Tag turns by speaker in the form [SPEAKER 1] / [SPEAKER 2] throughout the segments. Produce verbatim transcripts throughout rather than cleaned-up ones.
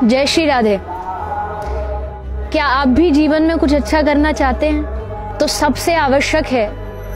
[SPEAKER 1] जय श्री राधे। क्या आप भी जीवन में कुछ अच्छा करना चाहते हैं? तो सबसे आवश्यक है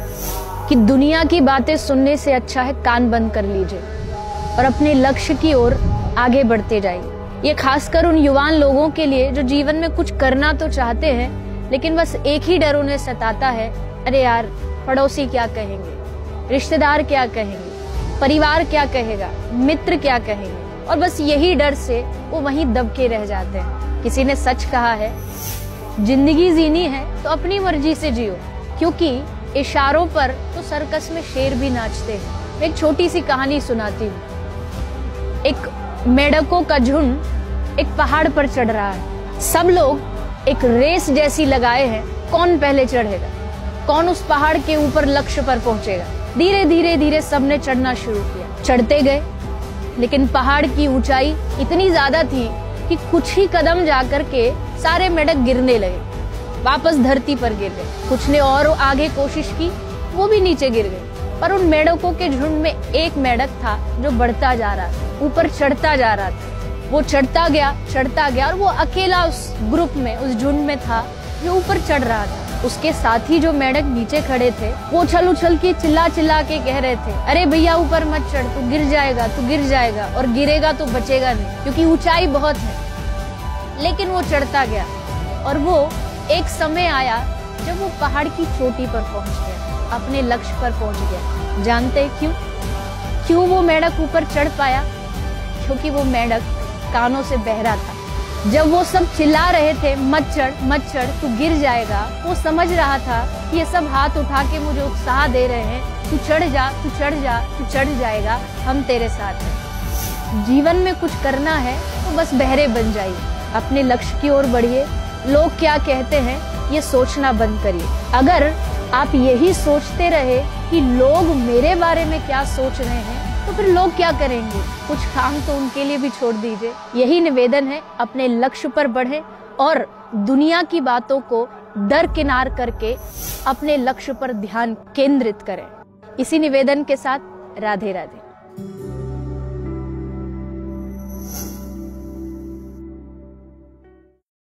[SPEAKER 1] कि दुनिया की बातें सुनने से अच्छा है कान बंद कर लीजिए और अपने लक्ष्य की ओर आगे बढ़ते जाइए। ये खासकर उन युवान लोगों के लिए जो जीवन में कुछ करना तो चाहते हैं, लेकिन बस एक ही डर उन्हें सताता है, अरे यार पड़ोसी क्या कहेंगे, रिश्तेदार क्या कहेंगे, परिवार क्या कहेगा, मित्र क्या कहेंगे, और बस यही डर से वो वहीं दबके रह जाते हैं। किसी ने सच कहा है, जिंदगी जीनी है तो अपनी मर्जी से जियो, क्योंकि इशारों पर तो सर्कस में शेर भी नाचते हैं। एक छोटी सी कहानी सुनाती हूँ। एक मेढकों का झुंड एक पहाड़ पर चढ़ रहा है। सब लोग एक रेस जैसी लगाए हैं, कौन पहले चढ़ेगा, कौन उस पहाड़ के ऊपर लक्ष्य पर पहुंचेगा। धीरे धीरे धीरे सबने चढ़ना शुरू किया। चढ़ते गए, लेकिन पहाड़ की ऊंचाई इतनी ज्यादा थी कि कुछ ही कदम जाकर के सारे मेढक गिरने लगे, वापस धरती पर गिर गए। कुछ ने और आगे कोशिश की, वो भी नीचे गिर गए। पर उन मेढकों के झुंड में एक मेढक था जो बढ़ता जा रहा था, ऊपर चढ़ता जा रहा था। वो चढ़ता गया चढ़ता गया और वो अकेला उस ग्रुप में, उस झुंड में था जो ऊपर चढ़ रहा था। उसके साथी जो मेढक नीचे खड़े थे, वो उछल उछल के चिल्ला चिल्ला के कह रहे थे, अरे भैया ऊपर मत चढ़, तू गिर जाएगा, तू गिर जाएगा, और गिरेगा तो बचेगा नहीं, क्योंकि ऊंचाई बहुत है। लेकिन वो चढ़ता गया और वो एक समय आया जब वो पहाड़ की चोटी पर पहुंच गया, अपने लक्ष्य पर पहुंच गया। जानते हैं क्यों? क्यों वो मेढक ऊपर चढ़ पाया? क्योंकि वो मेढक कानों से बहरा था। जब वो सब चिल्ला रहे थे, मत चढ़ मत चढ़, तू गिर जाएगा, वो समझ रहा था कि ये सब हाथ उठा के मुझे उत्साह दे रहे हैं, तू चढ़ जा तू चढ़ जा तू चढ़ जाएगा, हम तेरे साथ हैं। जीवन में कुछ करना है तो बस बहरे बन जाइए, अपने लक्ष्य की ओर बढ़िए। लोग क्या कहते हैं ये सोचना बंद करिए। अगर आप यही सोचते रहे कि लोग मेरे बारे में क्या सोच रहे हैं, तो फिर लोग क्या करेंगे? कुछ काम तो उनके लिए भी छोड़ दीजिए। यही निवेदन है, अपने लक्ष्य पर बढ़ें और दुनिया की बातों को दरकिनार करके अपने लक्ष्य पर ध्यान केंद्रित करें। इसी निवेदन के साथ राधे राधे।